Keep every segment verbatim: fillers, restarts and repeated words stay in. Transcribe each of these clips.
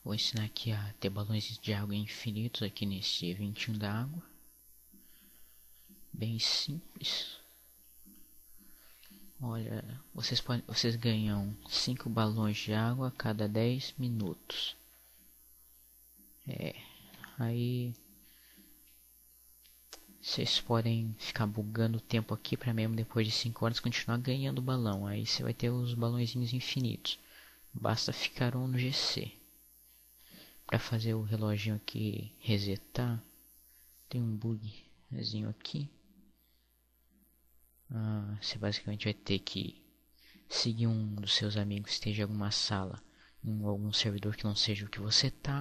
Vou ensinar aqui a ter balões de água infinitos aqui nesse eventinho da água. Bem simples. Olha, vocês, podem, vocês ganham cinco balões de água a cada dez minutos. É, aí vocês podem ficar bugando o tempo aqui para mesmo depois de cinco horas continuar ganhando balão. Aí você vai ter os balõezinhos infinitos. Basta ficar um no G C. Para fazer o reloginho aqui resetar, tem um bugzinho aqui. Ah, você basicamente vai ter que seguir um dos seus amigos que esteja em alguma sala, em algum servidor que não seja o que você tá.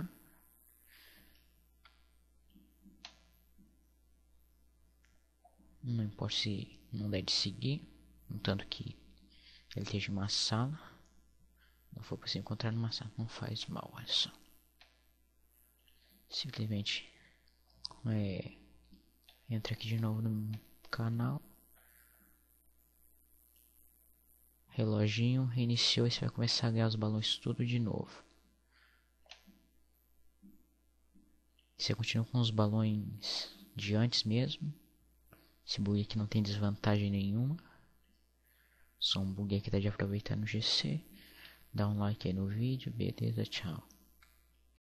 Não importa se não der de seguir, contanto que ele esteja em uma sala. Não for para se encontrar numa sala, não faz mal, olha só. Simplesmente é, entra aqui de novo no canal. Reloginho, reiniciou e você vai começar a ganhar os balões tudo de novo. Você continua com os balões de antes mesmo. Esse bug aqui não tem desvantagem nenhuma. Só um bug aqui dá de aproveitar no G C. Dá um like aí no vídeo, beleza, tchau.